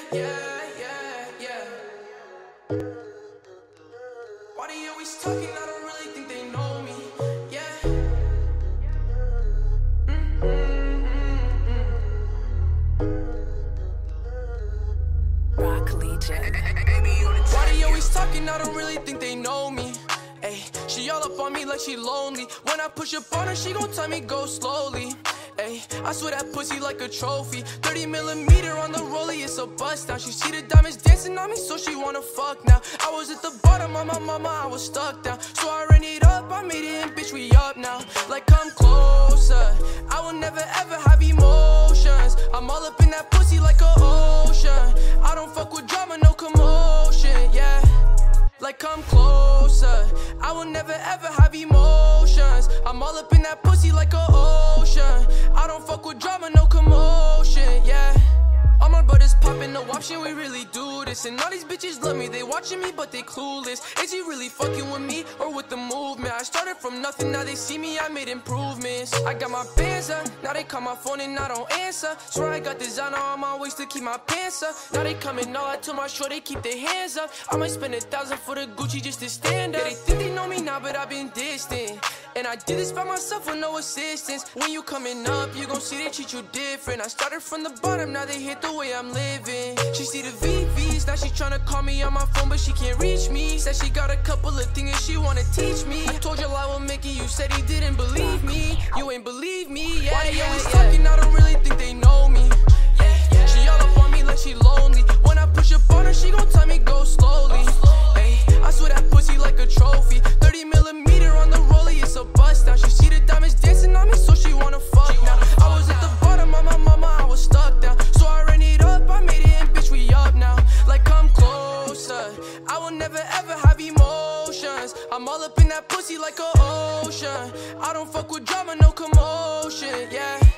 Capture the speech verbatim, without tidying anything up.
yeah, yeah, yeah. Why they always talking? I don't really think they know me, yeah. Mm, mm, mm, mm. Rock Legion. Why they always talking? I don't really think they know me. Ay, she all up on me like she lonely. When I push up on her, she gon' tell me go slowly. Ay, I swear that pussy like a trophy. thirty millimeter on the rollie, it's a bust down. She see the diamonds dancing on me, so she wanna fuck now. I was at the bottom of my mama, I was stuck down. So I ran it up, I made it, and bitch, we up now. Like come closer, I will never ever have emotions. I'm all up in that pussy like a ocean. I don't fuck with drama, no commotion, yeah. Like come closer, I will never ever have emotions. I'm all up in that pussy like a ocean. I don't fuck with drama, no commotion, yeah. All my brothers popping, no option, we really do this. And all these bitches love me, they watching me but they clueless. Is he really fucking with me or with the movement? I started from nothing, now they see me, I made improvements. I got my bands up, now they call my phone and I don't answer. Swear I got designer on my waist to keep my pants up. Now they coming all out to my show, they keep their hands up. I might spend a thousand for the Gucci just to stand up. Yeah, they think they know me now but I've been distant. And I did this by myself with no assistance. When you coming up, you gon' see they treat you different. I started from the bottom, now they hit the way I'm living. She see the V Vs, now she tryna call me on my phone, but she can't reach me. Said she got a couple of things she wanna teach me. I told you I will make it, you said he didn't believe me. You ain't believe me, yeah. Why they always talking? I don't really think they know me. Yeah. She all up on me like she lonely. When I push up on her, she gon' tell me go slowly. Ay, I swear that pussy like a trophy. thirty millimeter on the rollie, it's a bust down. She see the diamonds dancing on me, so she wanna fuck now. I was at the bottom of my mama, I was stuck down. So I ran it up, I made it, and bitch, we up now. Like come closer, I will never ever have emotions. I'm all up in that pussy like a ocean. I don't fuck with drama, no commotion, yeah.